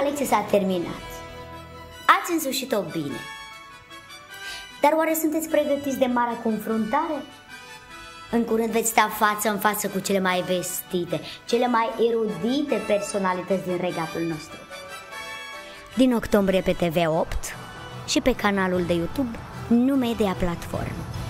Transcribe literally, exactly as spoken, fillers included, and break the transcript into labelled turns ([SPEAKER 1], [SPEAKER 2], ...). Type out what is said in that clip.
[SPEAKER 1] Prima lecție s-a terminat. Ați însușit-o bine. Dar oare sunteți pregătiți de marea confruntare? În curând veți sta față în față cu cele mai vestite, cele mai erudite personalități din regatul nostru. Din octombrie pe T V opt și pe canalul de YouTube Nu Media Platform.